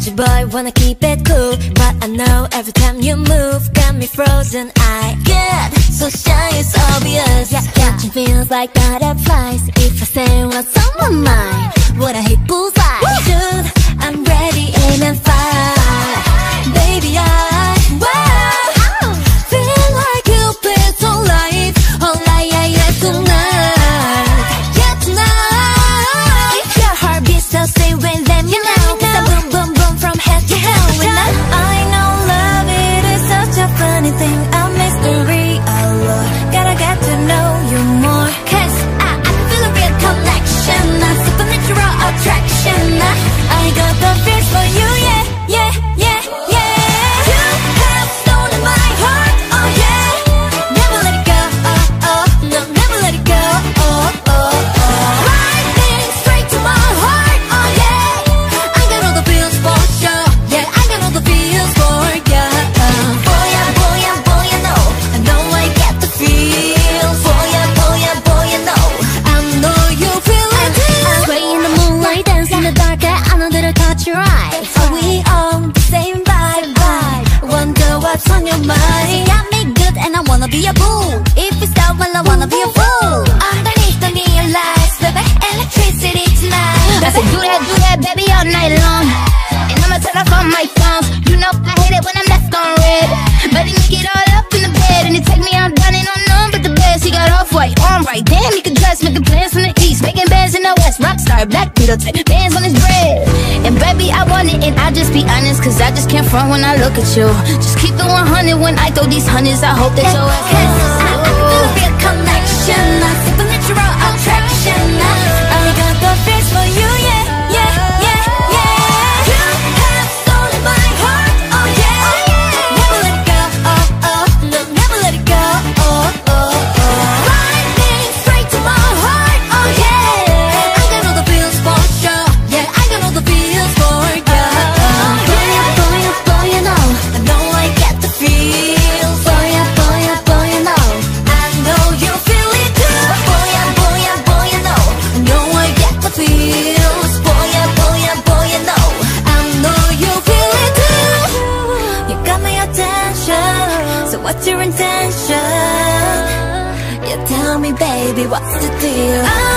Country boy wanna keep it cool, but I know every time you move got me frozen. I get so shy, it's obvious. Yeah, catching feels like butterflies. If I say what's on my mind, would I hit bullseye? Dude, I'm ready, aim and fire. Baby, feel like Cupid's on life. All I tonight. Yeah, tonight. If your heart beats so stay with them, you know. Cause I boom, boom, boom from head to toe. I know love, it is such a funny thing, a mystery. Oh Lord, gotta get to know you more. Cause I feel a real connection, a supernatural attraction. I got the feels for you, yeah, yeah, yeah, yeah. You have stolen my heart, oh yeah. Never let it go, oh, oh, no, never let it go, oh, oh, oh. Riding straight to my heart, oh yeah. I got all the feels for sure, yeah, I got all the feels for ya. Boy, boy, boy, I know I get the feels. Boy, boy, I know you feel it too. Sway in the moonlight, dance in the dark, I know that I'll catch your eye. Are we on the same vibe? Wonder what's on your mind. You got me good and I wanna be a boo. If it's down, well I wanna be a fool. Underneath the neon lights, baby, electricity tonight. I said do that, baby, all night long. And I'ma turn off all my phones. You know I hate it when I'm left on red. But he make it all up in the bed, and it take me out down and on none but the best. He got off-white, on right, damn, he could dress. Making plans from the east, making bands in the west. Rockstar, black Beatle type, bands on his bread. And baby, I want it, and I'll just be honest, cause I just can't front when I look at you. Just keep it 100 when I throw these hundreds. I hope that your ass I feel a real connection, a supernatural attraction. I got the feels for you, yeah, yeah, yeah, yeah. You have stolen my heart, oh yeah. Never let it go, oh, oh, no, never let it go, oh, oh, oh. Riding straight to my heart, oh yeah. I got all the feels for sure, yeah, I got all the feels for ya. Boy, boy, boy, I know I get the feels. Boy, boy, boy, I know you feel it too. Boy, boy, boy, I know I get the feels. Boy, boy, boy, I know you feel it too. You got my attention, so what's your intention? You tell me, baby, what's the deal?